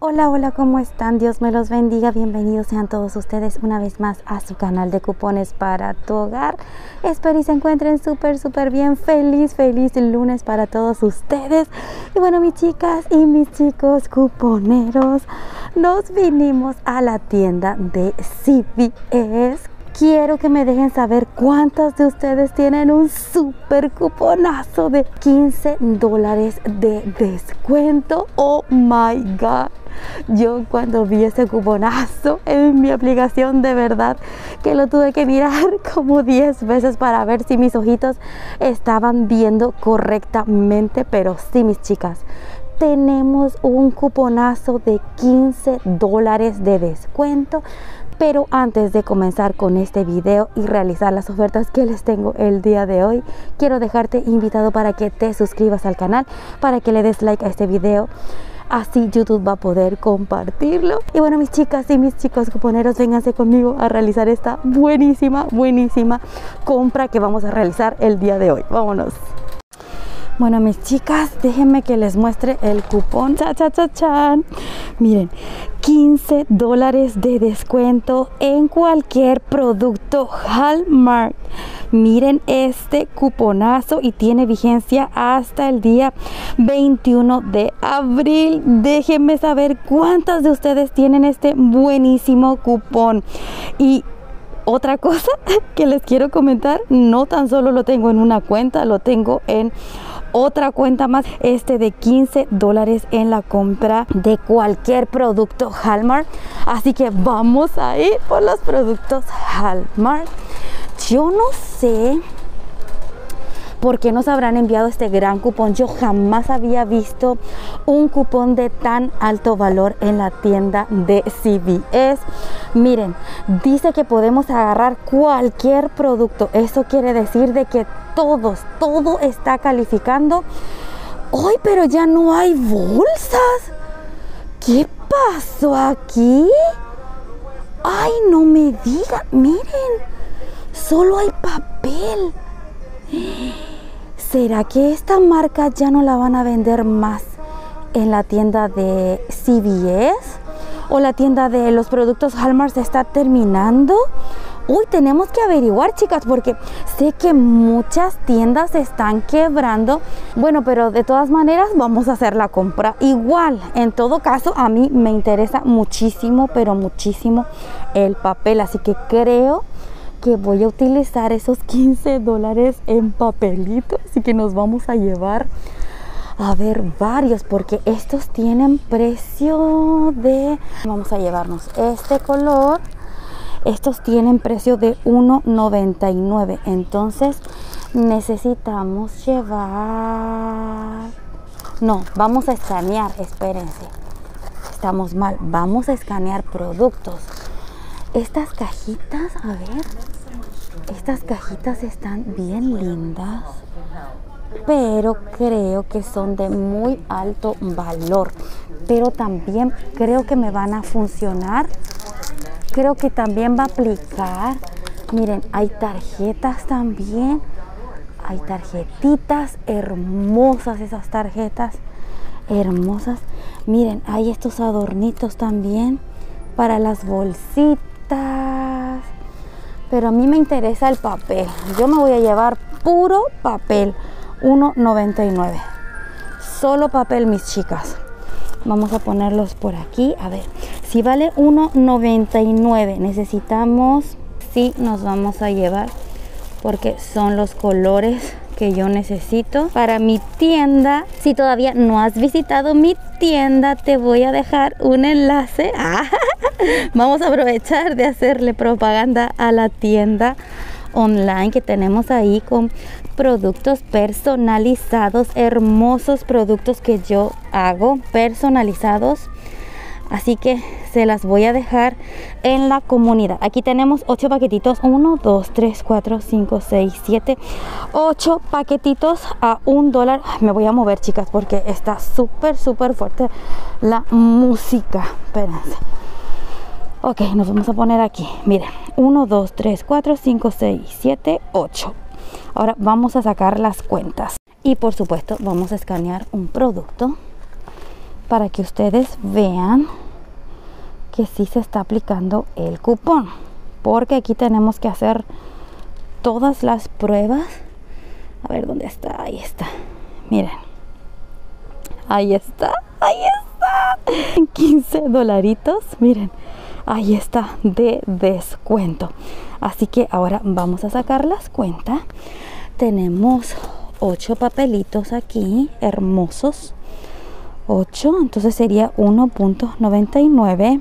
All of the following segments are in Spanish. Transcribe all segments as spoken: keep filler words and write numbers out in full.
Hola, hola, ¿cómo están? Dios me los bendiga. Bienvenidos sean todos ustedes una vez más a su canal de cupones para tu hogar. Espero y se encuentren súper, súper bien. Feliz, feliz lunes para todos ustedes. Y bueno, mis chicas y mis chicos cuponeros, nos vinimos a la tienda de C V S. Quiero que me dejen saber cuántas de ustedes tienen un súper cuponazo de quince dólares de descuento. Oh my God. Yo cuando vi ese cuponazo en mi aplicación, de verdad que lo tuve que mirar como diez veces para ver si mis ojitos estaban viendo correctamente. Pero sí, mis chicas, tenemos un cuponazo de quince dólares de descuento. Pero antes de comenzar con este video y realizar las ofertas que les tengo el día de hoy, quiero dejarte invitado para que te suscribas al canal, para que le des like a este video. Así YouTube va a poder compartirlo. Y bueno, mis chicas y mis chicos cuponeros, vénganse conmigo a realizar esta buenísima, buenísima compra que vamos a realizar el día de hoy. Vámonos. Bueno, mis chicas, déjenme que les muestre el cupón. Cha, cha, cha, chan. Miren, quince dólares de descuento en cualquier producto Hallmark. Miren este cuponazo y tiene vigencia hasta el día veintiuno de abril. Déjenme saber cuántas de ustedes tienen este buenísimo cupón. Y otra cosa que les quiero comentar, no tan solo lo tengo en una cuenta, lo tengo en otra cuenta más, este de quince dólares en la compra de cualquier producto Hallmark. Así que vamos a ir por los productos Hallmark. Yo no sé por qué nos habrán enviado este gran cupón. Yo jamás había visto un cupón de tan alto valor en la tienda de C V S. Miren, dice que podemos agarrar cualquier producto. Eso quiere decir de que todos, todo está calificando. ¡Ay, pero ya no hay bolsas! ¿Qué pasó aquí? ¡Ay, no me digan! Miren, solo hay papel. ¿Será que esta marca ya no la van a vender más en la tienda de C V S? ¿O la tienda de los productos Hallmark se está terminando? Uy, tenemos que averiguar, chicas, porque sé que muchas tiendas se están quebrando. Bueno, pero de todas maneras vamos a hacer la compra igual. En todo caso, a mí me interesa muchísimo, pero muchísimo el papel. Así que creo que voy a utilizar esos quince dólares en papelito. Así que nos vamos a llevar a ver varios, porque estos tienen precio de... Vamos a llevarnos este color. Estos tienen precio de uno noventa y nueve. Entonces necesitamos llevar... No, vamos a escanear, espérense. Estamos mal. Vamos a escanear productos. Estas cajitas, a ver. Estas cajitas están bien lindas, pero creo que son de muy alto valor. Pero también creo que me van a funcionar. Creo que también va a aplicar. Miren, hay tarjetas también. Hay tarjetitas hermosas, esas tarjetas hermosas. Miren, hay estos adornitos también para las bolsitas. Pero a mí me interesa el papel. Yo me voy a llevar puro papel. uno noventa y nueve. Solo papel, mis chicas. Vamos a ponerlos por aquí. A ver, si vale uno noventa y nueve, necesitamos... Sí, nos vamos a llevar, porque son los colores que yo necesito para mi tienda. Si todavía no has visitado mi tienda, te voy a dejar un enlace. Ah, vamos a aprovechar de hacerle propaganda a la tienda online que tenemos ahí, con productos personalizados, hermosos productos que yo hago personalizados. Así que se las voy a dejar en la comunidad. Aquí tenemos ocho paquetitos. uno, dos, tres, cuatro, cinco, seis, siete, ocho paquetitos a un dólar. Me voy a mover, chicas, porque está súper, súper fuerte la música. Espérense. Ok, nos vamos a poner aquí. Miren, uno, dos, tres, cuatro, cinco, seis, siete, ocho. Ahora vamos a sacar las cuentas. Y por supuesto, vamos a escanear un producto para que ustedes vean que sí se está aplicando el cupón, porque aquí tenemos que hacer todas las pruebas. A ver dónde está, ahí está, miren, ahí está, ahí está, quince dolaritos, miren, ahí está de descuento. Así que ahora vamos a sacar las cuentas. Tenemos ocho papelitos aquí, hermosos, ocho, entonces sería uno punto noventa y nueve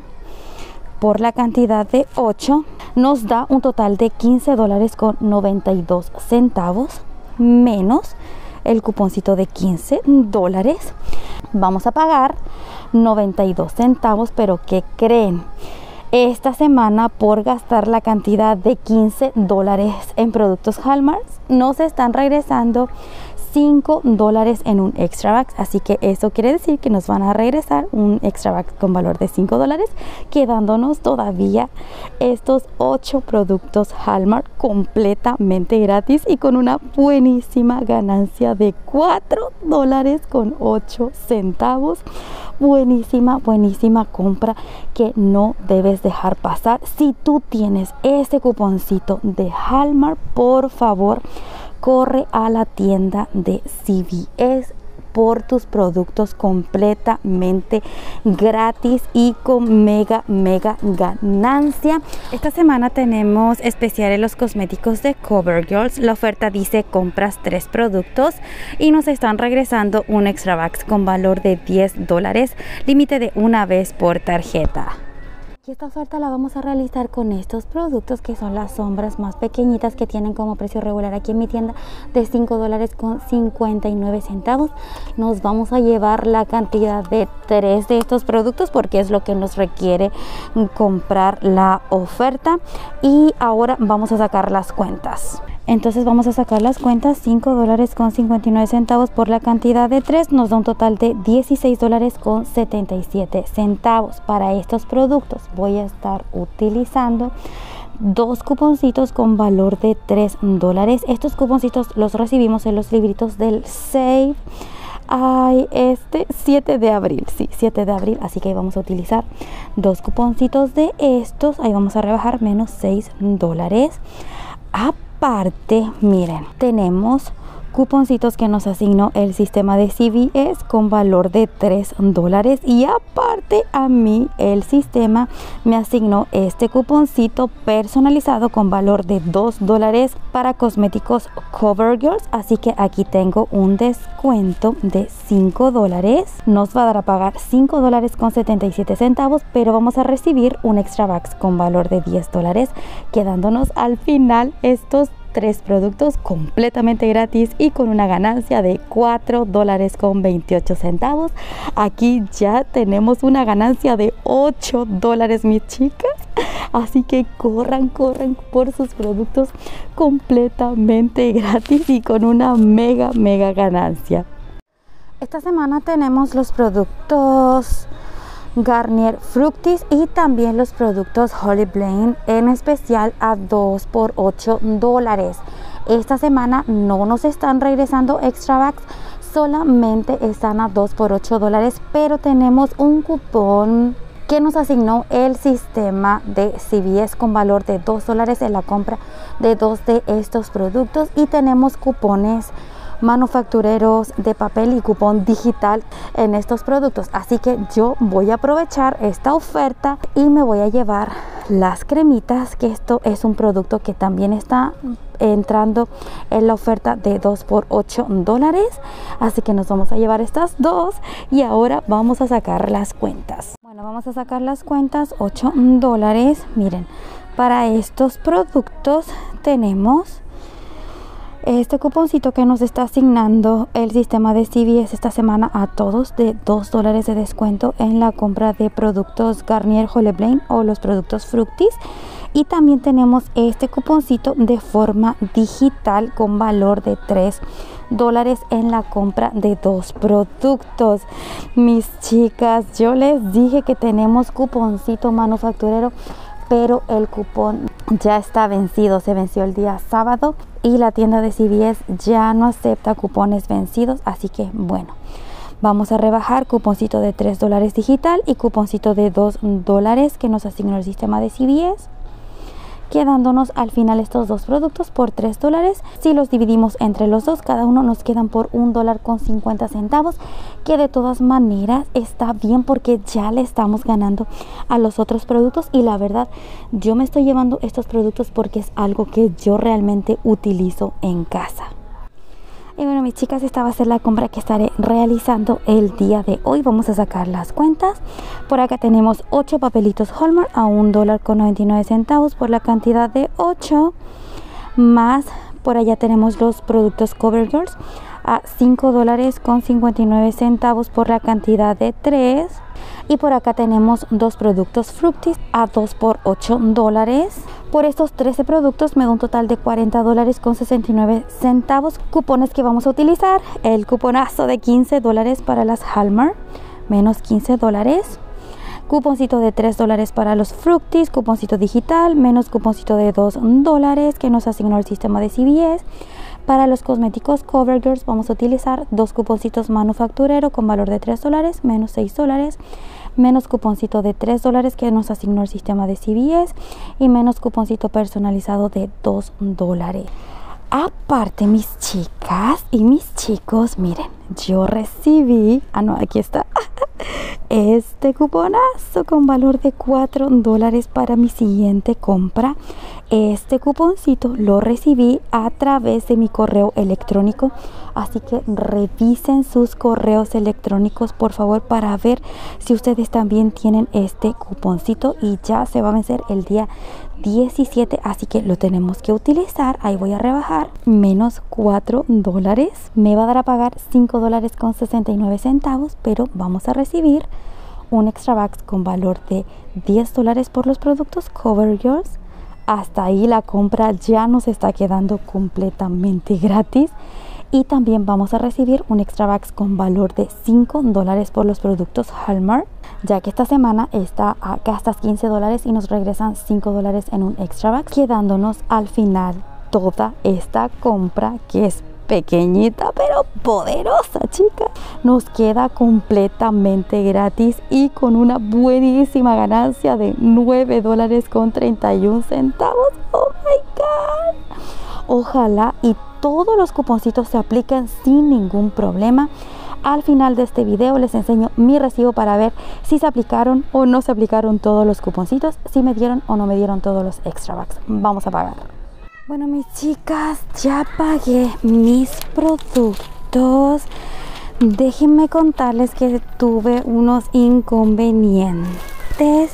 por la cantidad de ocho, nos da un total de quince dólares con noventa y dos centavos menos el cuponcito de quince dólares. Vamos a pagar noventa y dos centavos, pero ¿qué creen? Esta semana, por gastar la cantidad de quince dólares en productos Hallmark, nos están regresando cinco dólares en un extra box, así que eso quiere decir que nos van a regresar un extra box con valor de cinco dólares, quedándonos todavía estos ocho productos Hallmark completamente gratis y con una buenísima ganancia de cuatro dólares con ocho centavos. Buenísima, buenísima compra que no debes dejar pasar. Si tú tienes ese cuponcito de Hallmark, por favor, corre a la tienda de C V S por tus productos completamente gratis y con mega mega ganancia. Esta semana tenemos especiales los cosméticos de CoverGirl. La oferta dice compras tres productos y nos están regresando un extra box con valor de diez dólares, límite de una vez por tarjeta. Y esta oferta la vamos a realizar con estos productos que son las sombras más pequeñitas, que tienen como precio regular aquí en mi tienda de cinco dólares con cincuenta y nueve centavos. Nos vamos a llevar la cantidad de tres de estos productos porque es lo que nos requiere comprar la oferta. Y ahora vamos a sacar las cuentas. Entonces vamos a sacar las cuentas. Cinco dólares con cincuenta y nueve centavos por la cantidad de tres nos da un total de dieciséis dólares con setenta y siete centavos. Para estos productos voy a estar utilizando dos cuponcitos con valor de tres dólares. Estos cuponcitos los recibimos en los libritos del Save. Ay, este siete de abril, sí, siete de abril, así que vamos a utilizar dos cuponcitos de estos. Ahí vamos a rebajar menos seis dólares. Aparte, miren, tenemos cuponcitos que nos asignó el sistema de C V S con valor de tres dólares, y aparte a mí el sistema me asignó este cuponcito personalizado con valor de dos dólares para cosméticos CoverGirl. Así que aquí tengo un descuento de cinco dólares. Nos va a dar a pagar cinco dólares con setenta y siete centavos, pero vamos a recibir un extra box con valor de diez dólares, quedándonos al final estos tres productos completamente gratis y con una ganancia de cuatro dólares con veintiocho centavos. Aquí ya tenemos una ganancia de ocho dólares, mis chicas. Así que corran, corran por sus productos completamente gratis y con una mega, mega ganancia. Esta semana tenemos los productos Garnier Fructis y también los productos Holly Blaine en especial a dos por ocho dólares. Esta semana no nos están regresando extra box, solamente están a dos por ocho dólares, pero tenemos un cupón que nos asignó el sistema de C V S con valor de dos dólares en la compra de dos de estos productos, y tenemos cupones manufactureros de papel y cupón digital en estos productos. Así que yo voy a aprovechar esta oferta y me voy a llevar las cremitas, que esto es un producto que también está entrando en la oferta de dos por ocho dólares. Así que nos vamos a llevar estas dos y ahora vamos a sacar las cuentas. Bueno, vamos a sacar las cuentas. Ocho dólares. Miren, para estos productos tenemos este cuponcito que nos está asignando el sistema de C V S esta semana a todos de dos dólares de descuento en la compra de productos Garnier Holly Blaine o los productos Fructis. Y también tenemos este cuponcito de forma digital con valor de tres dólares en la compra de dos productos. Mis chicas, yo les dije que tenemos cuponcito manufacturero, pero el cupón ya está vencido, se venció el día sábado y la tienda de C V S ya no acepta cupones vencidos. Así que bueno, Vamos a rebajar cuponcito de tres dólares digital y cuponcito de dos dólares que nos asignó el sistema de C V S, quedándonos al final estos dos productos por tres dólares. Si los dividimos entre los dos, cada uno nos quedan por un dólar con cincuenta centavos, que de todas maneras está bien porque ya le estamos ganando a los otros productos. Y la verdad, yo me estoy llevando estos productos porque es algo que yo realmente utilizo en casa. Y bueno, mis chicas, esta va a ser la compra que estaré realizando el día de hoy. Vamos a sacar las cuentas. Por acá tenemos ocho papelitos Hallmark a un dólar con noventa y nueve centavos por la cantidad de ocho. Más por allá tenemos los productos CoverGirls a cinco dólares con cincuenta y nueve centavos por la cantidad de tres. Y por acá tenemos dos productos Fructis a dos por ocho dólares. Por estos trece productos me da un total de cuarenta dólares con sesenta y nueve centavos. Cupones que vamos a utilizar: el cuponazo de quince dólares para las Hallmark, menos quince dólares. Cuponcito de tres dólares para los Fructis, cuponcito digital, menos cuponcito de dos dólares que nos asignó el sistema de C V S. Para los cosméticos CoverGirls vamos a utilizar dos cuponcitos manufacturero con valor de tres dólares, menos seis dólares, menos cuponcito de tres dólares que nos asignó el sistema de C V S y menos cuponcito personalizado de dos dólares. Aparte, mis chicas y mis chicos, miren, yo recibí, ah no, aquí está, este cuponazo con valor de cuatro dólares para mi siguiente compra. Este cuponcito lo recibí a través de mi correo electrónico, así que revisen sus correos electrónicos por favor para ver si ustedes también tienen este cuponcito, y ya se va a vencer el día diecisiete, así que lo tenemos que utilizar. Ahí voy a rebajar menos cuatro dólares, me va a dar a pagar cinco dólares con sesenta y nueve centavos, pero vamos a recibir un extra box con valor de diez dólares por los productos CoverGirls. Hasta ahí la compra ya nos está quedando completamente gratis. Y también vamos a recibir un extra box con valor de cinco dólares por los productos Hallmark, ya que esta semana está a gastas quince dólares y nos regresan cinco dólares en un extra box, quedándonos al final toda esta compra, que es pequeñita pero poderosa, chicas, nos queda completamente gratis y con una buenísima ganancia de nueve dólares con treinta y un centavos. Oh my god, ojalá y todos los cuponcitos se apliquen sin ningún problema. Al final de este video les enseño mi recibo para ver si se aplicaron o no se aplicaron todos los cuponcitos, si me dieron o no me dieron todos los extra bucks. Vamos a pagar. Bueno, mis chicas, ya pagué mis productos. Déjenme contarles que tuve unos inconvenientes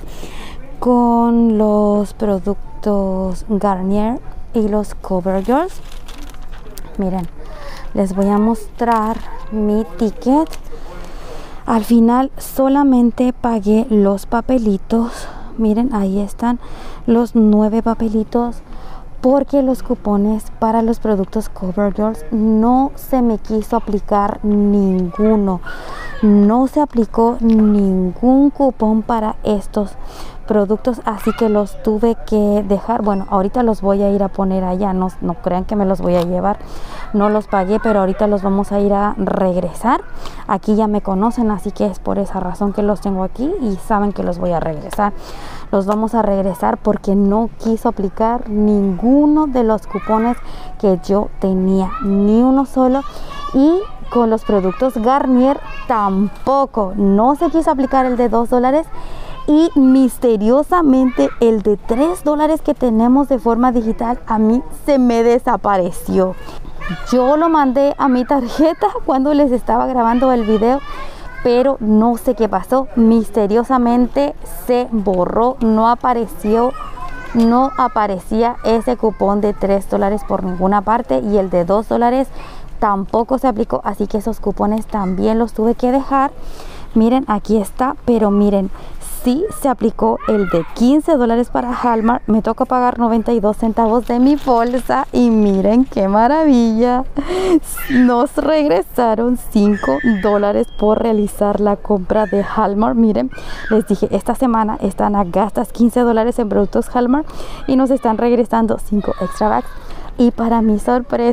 con los productos Garnier y los CoverGirls. Miren, les voy a mostrar mi ticket. Al final solamente pagué los papelitos. Miren, ahí están los nueve papelitos, porque los cupones para los productos CoverGirls no se me quiso aplicar ninguno. No se aplicó ningún cupón para estos productos, así que los tuve que dejar. Bueno, ahorita los voy a ir a poner allá, no, no crean que me los voy a llevar, no los pagué, pero ahorita los vamos a ir a regresar. Aquí ya me conocen, así que es por esa razón que los tengo aquí y saben que los voy a regresar. Los vamos a regresar porque no quiso aplicar ninguno de los cupones que yo tenía, ni uno solo. Y con los productos Garnier tampoco, no se quiso aplicar el de dos dólares. Y misteriosamente el de tres dólares que tenemos de forma digital a mí se me desapareció. Yo lo mandé a mi tarjeta cuando les estaba grabando el video, pero no sé qué pasó. Misteriosamente se borró, no apareció, no aparecía ese cupón de tres dólares por ninguna parte, y el de dos dólares tampoco se aplicó, así que esos cupones también los tuve que dejar. Miren, aquí está, pero miren, sí se aplicó el de quince dólares para Hallmark. Me toca pagar noventa y dos centavos de mi bolsa y miren qué maravilla, nos regresaron cinco dólares por realizar la compra de Hallmark. Miren, les dije, esta semana están a gastas quince dólares en productos Hallmark y nos están regresando cinco extra bucks. Y para mi sorpresa,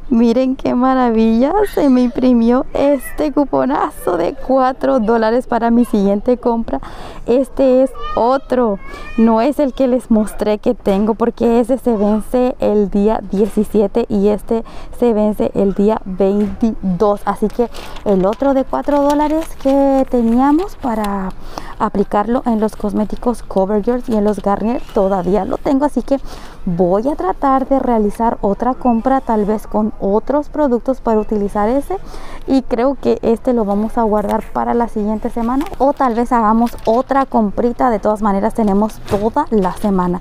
Miren qué maravilla, se me imprimió este cuponazo de cuatro dólares para mi siguiente compra. Este es otro, no es el que les mostré que tengo, porque ese se vence el día diecisiete y este se vence el día veintidós. Así que el otro de cuatro dólares que teníamos para aplicarlo en los cosméticos CoverGirl y en los Garnier todavía lo tengo, así que voy a tratar de realizar otra compra, tal vez con otros productos para utilizar ese, y creo que este lo vamos a guardar para la siguiente semana, o tal vez hagamos otra comprita. De todas maneras tenemos toda la semana.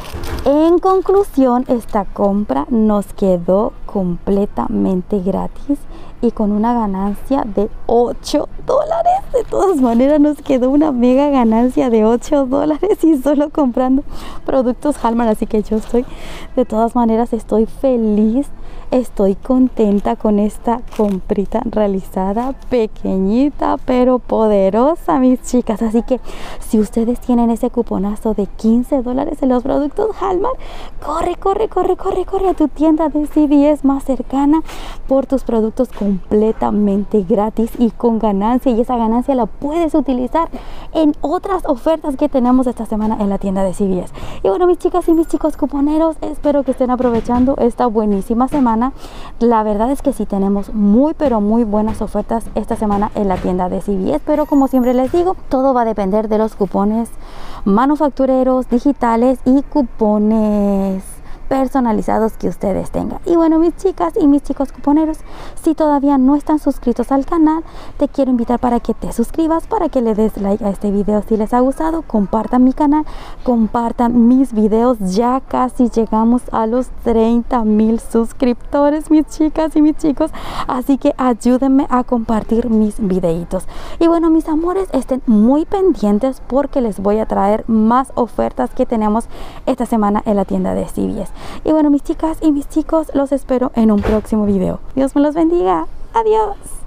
En conclusión, esta compra nos quedó completamente gratis y con una ganancia de ocho dólares. De todas maneras nos quedó una mega ganancia de ocho dólares y solo comprando productos Hallmark. Así que yo estoy, de todas maneras estoy feliz, estoy contenta con esta comprita realizada, pequeñita pero poderosa, mis chicas. Así que si ustedes tienen ese cuponazo de quince dólares en los productos Hallmark, corre, corre, corre, corre, corre a tu tienda de C V S más cercana por tus productos completamente gratis y con ganancia, y esa ganancia la puedes utilizar en otras ofertas que tenemos esta semana en la tienda de C V S. Y bueno, mis chicas y mis chicos cuponeros, espero que estén aprovechando esta buenísima semana. La verdad es que sí tenemos muy pero muy buenas ofertas esta semana en la tienda de C V S, pero como siempre les digo, todo va a depender de los cupones manufactureros, digitales y cupones personalizados que ustedes tengan. Y bueno, mis chicas y mis chicos cuponeros, si todavía no están suscritos al canal, te quiero invitar para que te suscribas, para que le des like a este video si les ha gustado, compartan mi canal, compartan mis videos. Ya casi llegamos a los treinta mil suscriptores, mis chicas y mis chicos, así que ayúdenme a compartir mis videitos. Y bueno, mis amores, estén muy pendientes porque les voy a traer más ofertas que tenemos esta semana en la tienda de C V S. Y bueno, mis chicas y mis chicos, los espero en un próximo video. Dios me los bendiga. Adiós.